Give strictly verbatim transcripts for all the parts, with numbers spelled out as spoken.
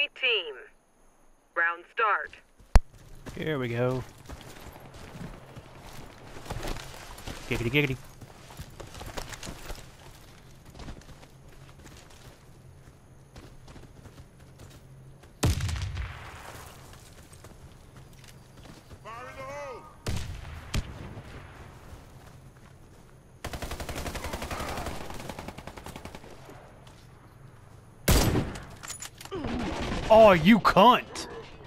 Enemy team. Round start. Here we go. Giggity giggity. Fire in the hole! Oh, you cunt!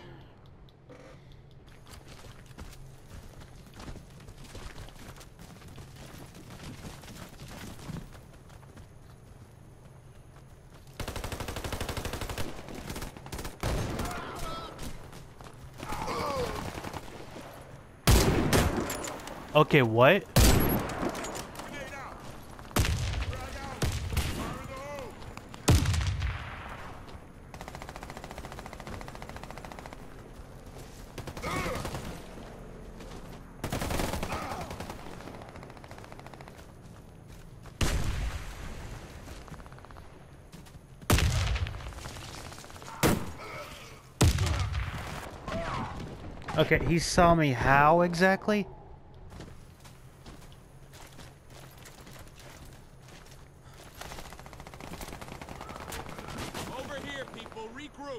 Okay, what? Grenade out! Frag out! Fire in the hole! Okay, he saw me how exactly? Over here, people! Regroup!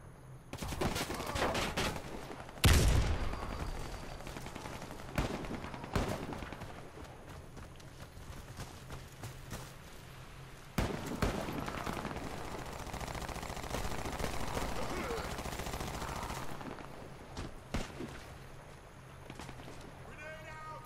Grenade out!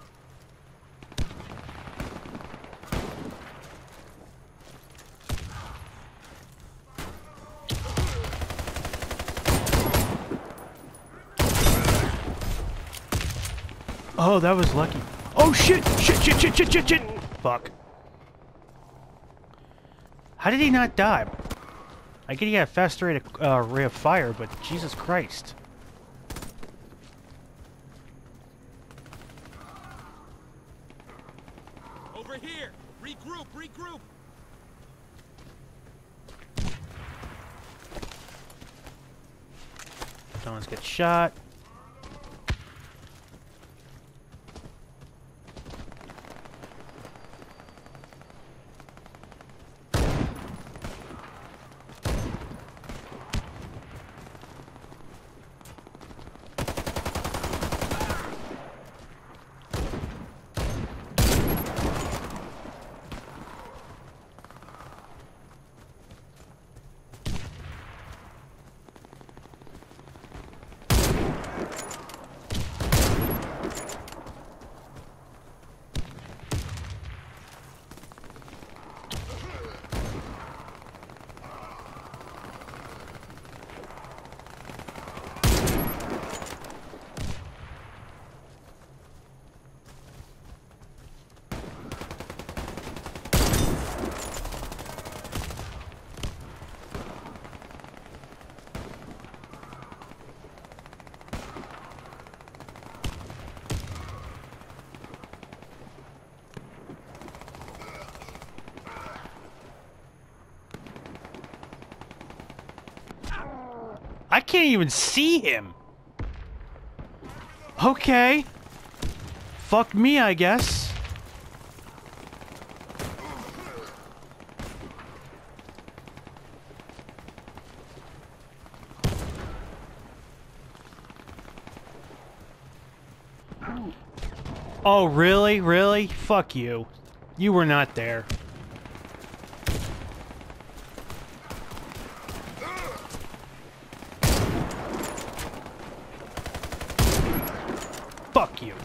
Oh, that was lucky. Oh shit! Shit, shit, shit, shit, shit, shit! Fuck. How did he not die? I get he had a faster rate of, uh, rate of fire, but Jesus Christ. Over here! Regroup! Regroup! Someone's get shot. I can't even see him. Okay. Fuck me, I guess. Oh, really? Really? Fuck you. You were not there. Fuck you.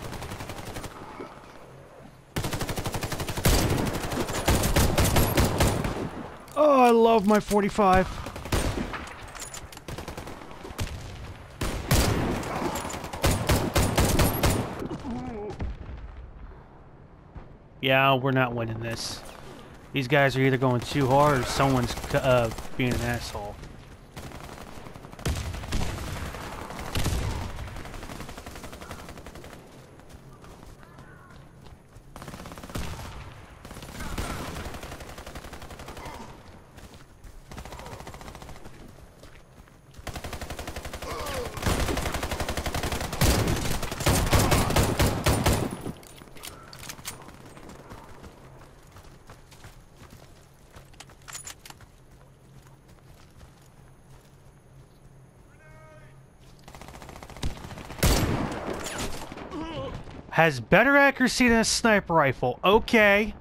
Oh, I love my forty-five. Yeah, we're not winning this. These guys are either going too hard or someone's uh, being an asshole. Has better accuracy than a sniper rifle. Okay.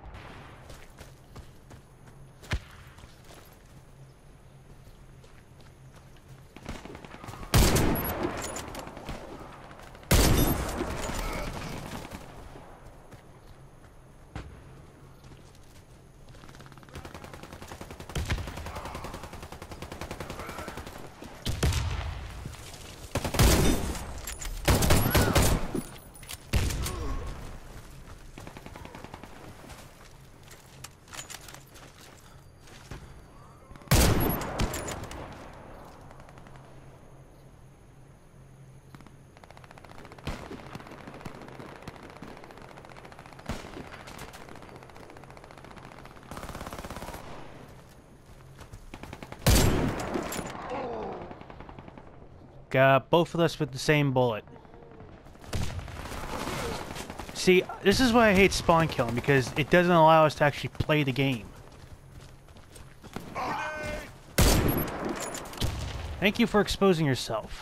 Got both of us with the same bullet. See, this is why I hate spawn killing, because it doesn't allow us to actually play the game. Thank you for exposing yourself.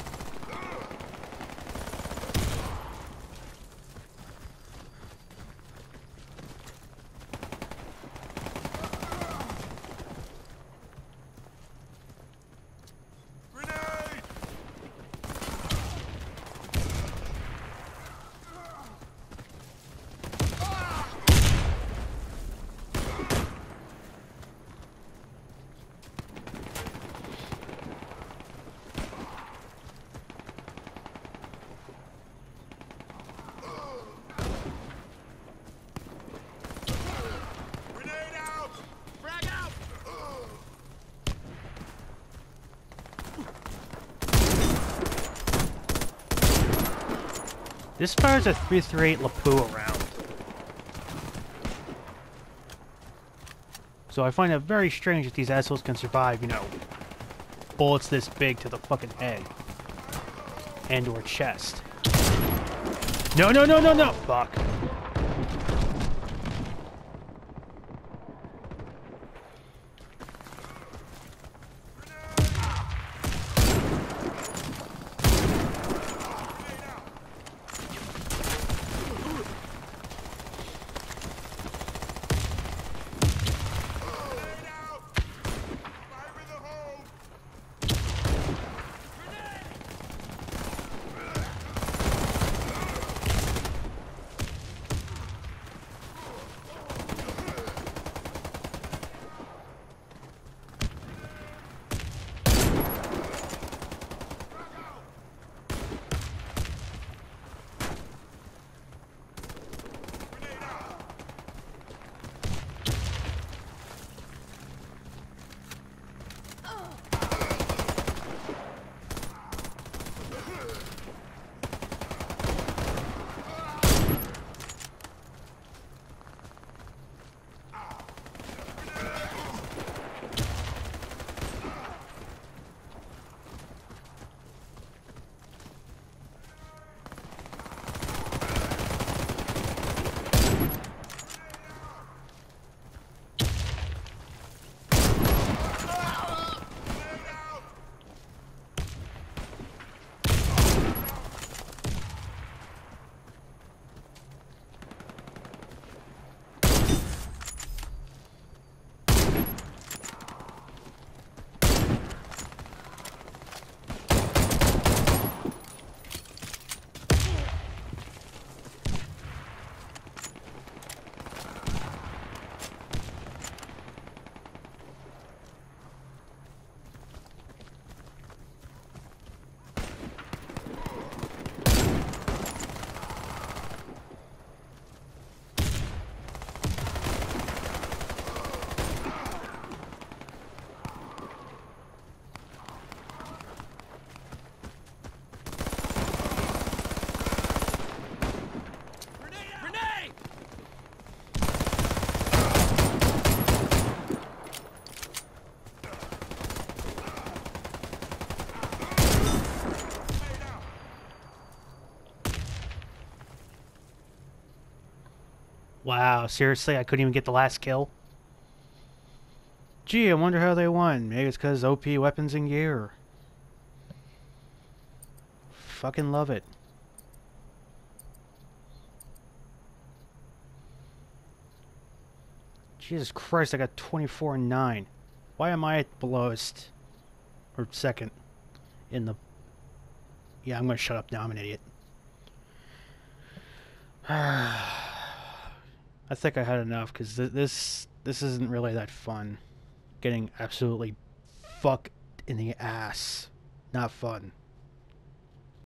This fires a three thirty-eight Lapua round. So I find it very strange that these assholes can survive, you know, bullets this big to the fucking head. And or chest. No, no, no, no, no! Fuck. Wow, seriously? I couldn't even get the last kill? Gee, I wonder how they won. Maybe it's because O P weapons and gear. Fucking love it. Jesus Christ, I got twenty-four and nine. Why am I at the lowest? Or second in the... Yeah, I'm gonna shut up now, I'm an idiot. I think I had enough, because th this this isn't really that fun. Getting absolutely fucked in the ass. Not fun.